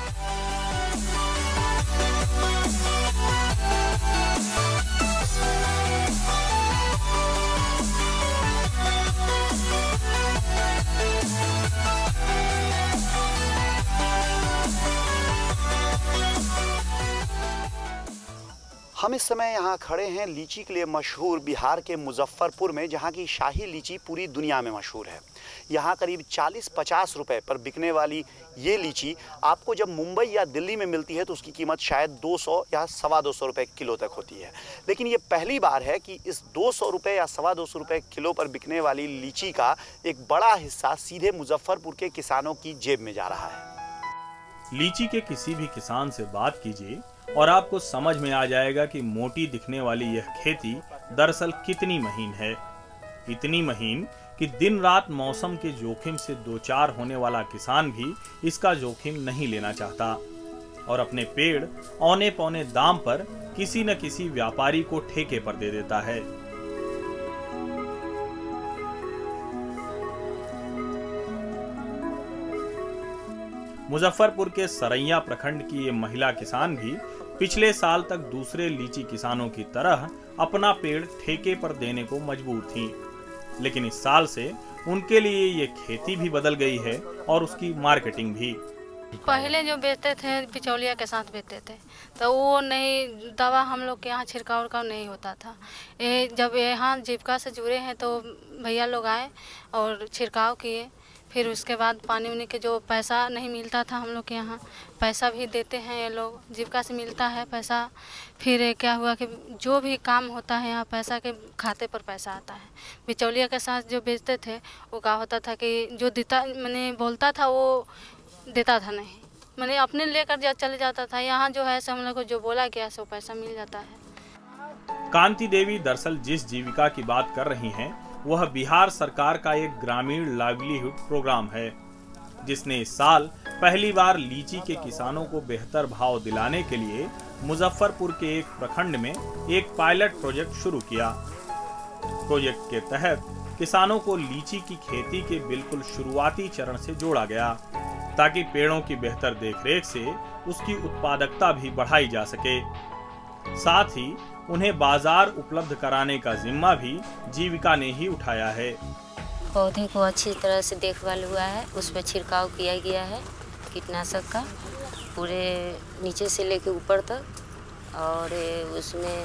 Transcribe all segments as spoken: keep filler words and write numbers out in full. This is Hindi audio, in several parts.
हम इस समय यहाँ खड़े हैं लीची के लिए मशहूर बिहार के मुजफ्फरपुर में, जहाँ की शाही लीची पूरी दुनिया में मशहूर है। यहाँ करीब चालीस पचास रुपए पर बिकने वाली ये लीची आपको जब मुंबई या दिल्ली में मिलती है तो उसकी कीमत शायद दो सौ या सवा दो सौ रुपये किलो तक होती है। लेकिन ये पहली बार है कि इस दो सौ रुपये या सवा दो सौ रुपये किलो पर बिकने वाली लीची का एक बड़ा हिस्सा सीधे मुजफ्फरपुर के किसानों की जेब में जा रहा है। लीची के किसी भी किसान से बात कीजिए और आपको समझ में आ जाएगा कि मोटी दिखने वाली यह खेती दरअसल कितनी महीन है। इतनी महीन कि दिन रात मौसम के जोखिम से दो चार होने वाला किसान भी इसका जोखिम नहीं लेना चाहता और अपने पेड़ औने पौने दाम पर किसी न किसी व्यापारी को ठेके पर दे देता है। मुजफ्फरपुर के सरैया प्रखंड की ये महिला किसान भी पिछले साल तक दूसरे लीची किसानों की तरह अपना पेड़ ठेके पर देने को मजबूर थीं। लेकिन इस साल से उनके लिए ये खेती भी बदल गई है और उसकी मार्केटिंग भी। पहले जो बेचते थे बिचौलिया के साथ बेचते थे तो वो नहीं, दवा हम लोग के यहाँ छिड़काव उड़काव नहीं होता था। ये जब यहाँ जीविका से जुड़े हैं तो भैया लोग आए और छिड़काव किए, फिर उसके बाद पानी उनी के जो पैसा नहीं मिलता था हम लोग के यहाँ पैसा भी देते हैं ये लोग, जीविका से मिलता है पैसा। फिर क्या हुआ कि जो भी काम होता है यहाँ पैसा के खाते पर पैसा आता है। बिचौलिया के साथ जो बेचते थे वो क्या होता था कि जो देता मैंने बोलता था वो देता था नहीं, मैंने अपने लेकर जा चले जाता था। यहाँ जो है सो हम लोग को जो बोला गया सो पैसा मिल जाता है। कांति देवी दरअसल जिस जीविका की बात कर रही हैं वह बिहार सरकार का एक ग्रामीण लाइवलीहुड प्रोग्राम है, जिसने इस साल पहली बार लीची के किसानों को बेहतर भाव दिलाने के लिए मुजफ्फरपुर के एक प्रखंड में एक पायलट प्रोजेक्ट शुरू किया। प्रोजेक्ट के तहत किसानों को लीची की खेती के बिल्कुल शुरुआती चरण से जोड़ा गया ताकि पेड़ों की बेहतर देखरेख से उसकी उत्पादकता भी बढ़ाई जा सके। साथ ही उन्हें बाजार उपलब्ध कराने का जिम्मा भी जीविका ने ही उठाया है। पौधे को अच्छी तरह से देखभाल हुआ है, उस पर छिड़काव किया गया है कीटनाशक का पूरे नीचे से लेकर ऊपर तक, और उसमें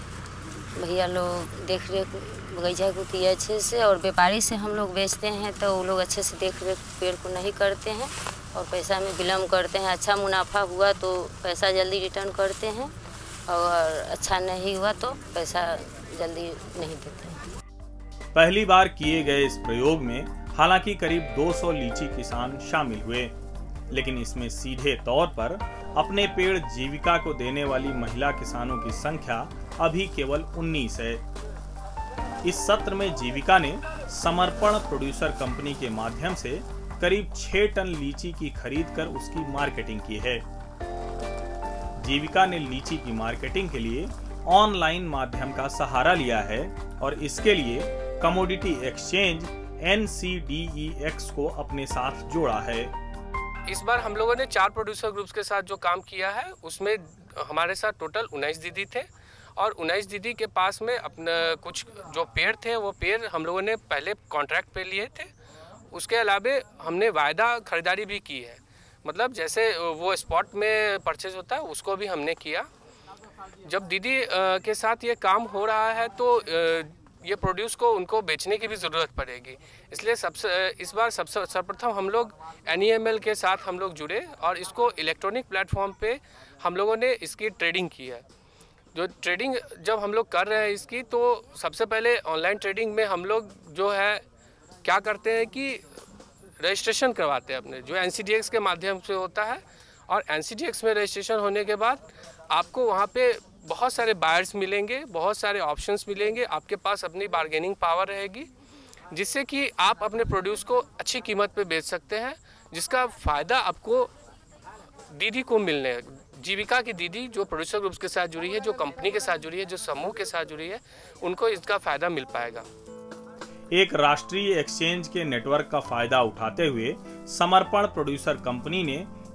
भैया लोग देख रेख बगीचा को किया अच्छे से, और व्यापारी से हम लोग बेचते हैं तो वो लोग अच्छे से देख रेख पेड़ को नहीं करते हैं और पैसा में विलम्ब करते हैं। अच्छा मुनाफा हुआ तो पैसा जल्दी रिटर्न करते हैं और अच्छा नहीं हुआ तो पैसा जल्दी नहीं देते। पहली बार किए गए इस प्रयोग में हालांकि करीब दो सौ लीची किसान शामिल हुए, लेकिन इसमें सीधे तौर पर अपने पेड़ जीविका को देने वाली महिला किसानों की संख्या अभी केवल उन्नीस है। इस सत्र में जीविका ने समर्पण प्रोड्यूसर कंपनी के माध्यम से करीब छह टन लीची की खरीद कर उसकी मार्केटिंग की है। जीविका ने लीची की मार्केटिंग के लिए ऑनलाइन माध्यम का सहारा लिया है और इसके लिए commodity exchange N C D E X को अपने साथ जोड़ा है। इस बार हम लोगों ने चार प्रोड्यूसर ग्रुप्स के साथ जो काम किया है उसमें हमारे साथ टोटल उन्नीस दीदी थे और उन्नीस दीदी के पास में अपने कुछ जो पेड़ थे वो पेड़ हम लोगों ने पहले कॉन्ट्रैक्ट पे लिए थे। उसके अलावा हमने वायदा खरीदारी भी की है, मतलब जैसे वो स्पॉट में परचेज होता है उसको भी हमने किया। जब दीदी के साथ ये काम हो रहा है तो ये प्रोड्यूस को उनको बेचने की भी ज़रूरत पड़ेगी, इसलिए सबसे इस बार सबसे सर्वप्रथम हम लोग एन ई एम एल के साथ हम लोग जुड़े और इसको इलेक्ट्रॉनिक प्लेटफॉर्म पे हम लोगों ने इसकी ट्रेडिंग की है। जो ट्रेडिंग जब हम लोग कर रहे हैं इसकी, तो सबसे पहले ऑनलाइन ट्रेडिंग में हम लोग जो है क्या करते हैं कि रजिस्ट्रेशन करवाते हैं अपने, जो एन सी डी एक्स के माध्यम से होता है, और एन सी डी एक्स में रजिस्ट्रेशन होने के बाद आपको वहाँ पे बहुत सारे बायर्स मिलेंगे, बहुत सारे ऑप्शंस मिलेंगे, आपके पास अपनी बार्गेनिंग पावर रहेगी जिससे कि आप अपने प्रोड्यूस को अच्छी कीमत पे बेच सकते हैं, जिसका फ़ायदा आपको दीदी को मिलने, जीविका की दीदी जो प्रोड्यूसर ग्रुप्स के साथ जुड़ी है, जो कंपनी के साथ जुड़ी है, जो समूह के साथ जुड़ी है, उनको इसका फ़ायदा मिल पाएगा। एक राष्ट्रीय एक्सचेंज के नेटवर्क का फायदा उठाते हुए समर्पण प्रोड्यूसर कंपनी ने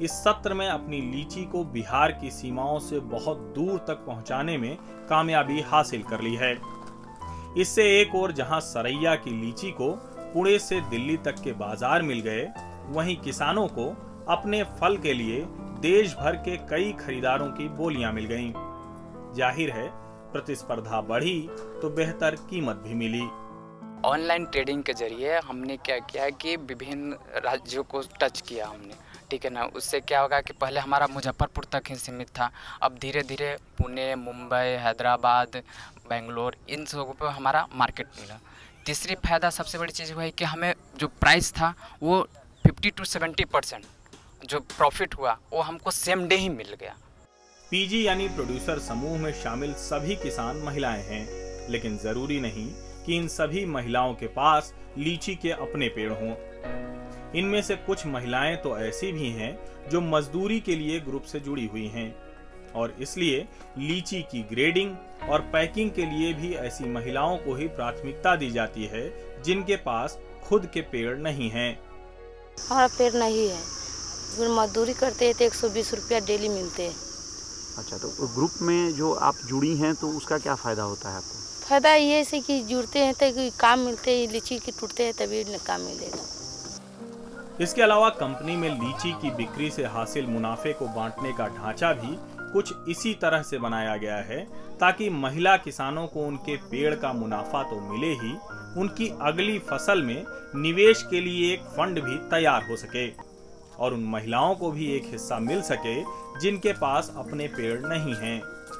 इस सत्र में अपनी लीची को बिहार की सीमाओं से बहुत दूर तक पहुंचाने में कामयाबी हासिल कर ली है। इससे एक ओर जहां सरैया की लीची को पुणे से दिल्ली तक के बाजार मिल गए, वहीं किसानों को अपने फल के लिए देश भर के कई खरीदारों की बोलियां मिल गईं। जाहिर है प्रतिस्पर्धा बढ़ी तो बेहतर कीमत भी मिली। ऑनलाइन ट्रेडिंग के जरिए हमने क्या किया कि विभिन्न राज्यों को टच किया हमने, ठीक है ना। उससे क्या होगा कि पहले हमारा मुजफ्फरपुर तक ही सीमित था, अब धीरे धीरे पुणे, मुंबई, हैदराबाद, बेंगलोर, इन सबों पर हमारा मार्केट मिला। तीसरी फ़ायदा सबसे बड़ी चीज़ हुआ है कि हमें जो प्राइस था वो फिफ्टी टू सेवेंटी परसेंट जो प्रॉफिट हुआ वो हमको सेम डे ही मिल गया। पीजी यानी प्रोड्यूसर समूह में शामिल सभी किसान महिलाएं हैं, लेकिन जरूरी नहीं कि इन सभी महिलाओं के पास लीची के अपने पेड़ हों। इनमें से कुछ महिलाएं तो ऐसी भी हैं जो मजदूरी के लिए ग्रुप से जुड़ी हुई हैं और इसलिए लीची की ग्रेडिंग और पैकिंग के लिए भी ऐसी महिलाओं को ही प्राथमिकता दी जाती है जिनके पास खुद के पेड़ नहीं हैं। हमारा पेड़ नहीं है, मजदूरी करते हैं तो एक सौ बीस रुपया डेली मिलते हैं। अच्छा, तो ग्रुप में जो आप जुड़ी हैं तो उसका क्या फ़ायदा होता है आपको? फायदा ये से कि जुड़ते हैं तो काम मिलते हैं, लीची के टूटते हैं तभी काम मिलेगा। इसके अलावा कंपनी में लीची की बिक्री से हासिल मुनाफे को बांटने का ढांचा भी कुछ इसी तरह से बनाया गया है ताकि महिला किसानों को उनके पेड़ का मुनाफा तो मिले ही, उनकी अगली फसल में निवेश के लिए एक फंड भी तैयार हो सके और उन महिलाओं को भी एक हिस्सा मिल सके जिनके पास अपने पेड़ नहीं हैं।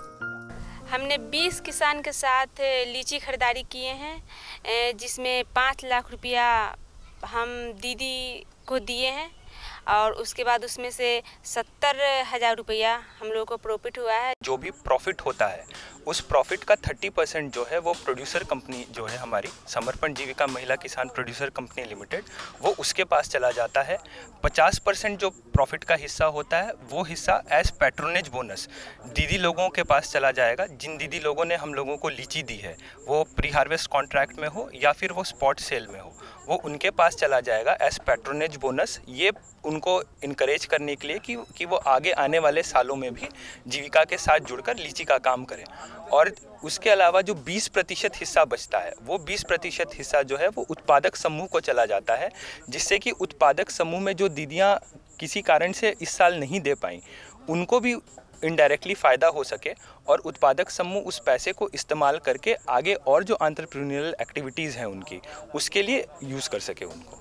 हमने बीस किसान के साथ लीची खरीदारी किए हैं, जिसमें पाँच लाख रुपया हम दीदी को दिए हैं और उसके बाद उसमें से सत्तर हज़ार रुपया हम लोगों को प्रॉफिट हुआ है। जो भी प्रॉफिट होता है उस प्रॉफिट का तीस परसेंट जो है वो प्रोड्यूसर कंपनी जो है हमारी समर्पण जीविका महिला किसान प्रोड्यूसर कंपनी लिमिटेड, वो उसके पास चला जाता है। पचास परसेंट जो प्रॉफिट का हिस्सा होता है वो हिस्सा एज पैट्रोनेज बोनस दीदी लोगों के पास चला जाएगा। जिन दीदी लोगों ने हम लोगों को लीची दी है, वो प्री हार्वेस्ट कॉन्ट्रैक्ट में हो या फिर वो स्पॉट सेल में हो, वो उनके पास चला जाएगा एज पैट्रोनेज बोनस। ये उनको इनकरेज करने के लिए कि कि वो आगे आने वाले सालों में भी जीविका के साथ जुड़कर लीची का काम करें। और उसके अलावा जो बीस प्रतिशत हिस्सा बचता है, वो बीस प्रतिशत हिस्सा जो है वो उत्पादक समूह को चला जाता है, जिससे कि उत्पादक समूह में जो दीदियाँ किसी कारण से इस साल नहीं दे पाई, उनको भी इनडायरेक्टली फ़ायदा हो सके और उत्पादक समूह उस पैसे को इस्तेमाल करके आगे और जो एंटरप्रेन्योरियल एक्टिविटीज़ हैं उनकी, उसके लिए यूज़ कर सके उनको।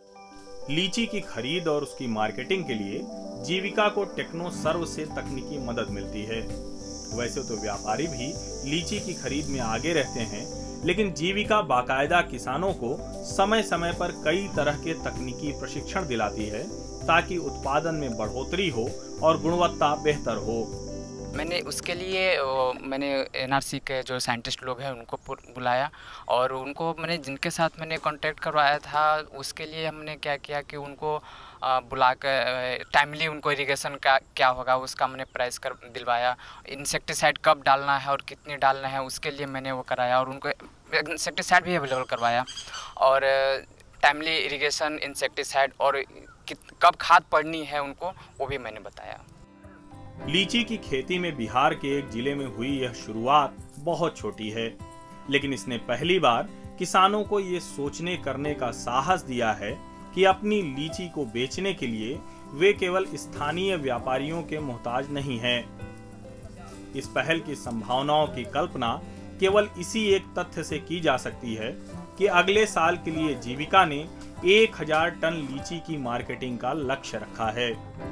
लीची की खरीद और उसकी मार्केटिंग के लिए जीविका को टेक्नो सर्व से तकनीकी मदद मिलती है। वैसे तो व्यापारी भी लीची की खरीद में आगे रहते हैं, लेकिन जीविका बाकायदा किसानों को समय समय पर कई तरह के तकनीकी प्रशिक्षण दिलाती है ताकि उत्पादन में बढ़ोतरी हो और गुणवत्ता बेहतर हो। मैंने उसके लिए मैंने एनआरसी के जो साइंटिस्ट लोग हैं उनको बुलाया और उनको मैंने जिनके साथ मैंने कांटेक्ट करवाया था, उसके लिए हमने क्या किया कि उनको बुला कर टाइमली उनको इरिगेशन का क्या होगा उसका मैंने प्राइस कर दिलवाया। इंसेक्टिसाइड कब डालना है और कितनी डालना है उसके लिए मैंने वो कराया और उनको इंसेक्टिसाइड भी अवेलेबल करवाया और टाइमली इरिगेशन, इंसेक्टिसाइड और कब खाद पड़नी है उनको वो भी मैंने बताया। लीची की खेती में बिहार के एक जिले में हुई यह शुरुआत बहुत छोटी है, लेकिन इसने पहली बार किसानों को ये सोचने करने का साहस दिया है कि अपनी लीची को बेचने के लिए वे केवल स्थानीय व्यापारियों के मोहताज नहीं हैं। इस पहल की संभावनाओं की कल्पना केवल इसी एक तथ्य से की जा सकती है कि अगले साल के लिए जीविका ने एक हजार टन लीची की मार्केटिंग का लक्ष्य रखा है।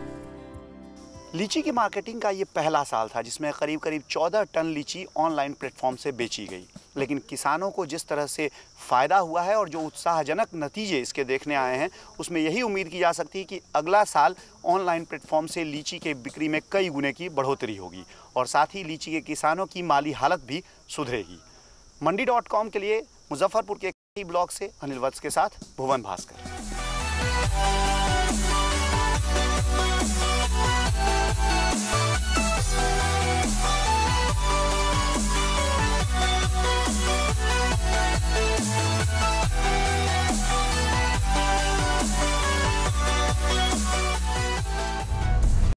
लीची की मार्केटिंग का ये पहला साल था जिसमें करीब करीब चौदह टन लीची ऑनलाइन प्लेटफॉर्म से बेची गई, लेकिन किसानों को जिस तरह से फ़ायदा हुआ है और जो उत्साहजनक नतीजे इसके देखने आए हैं, उसमें यही उम्मीद की जा सकती है कि अगला साल ऑनलाइन प्लेटफॉर्म से लीची के बिक्री में कई गुने की बढ़ोतरी होगी और साथ ही लीची के किसानों की माली हालत भी सुधरेगी। मंडी डॉट कॉम के लिए मुजफ्फरपुर के ब्लॉक से अनिल वत्स के साथ भुवन भास्कर।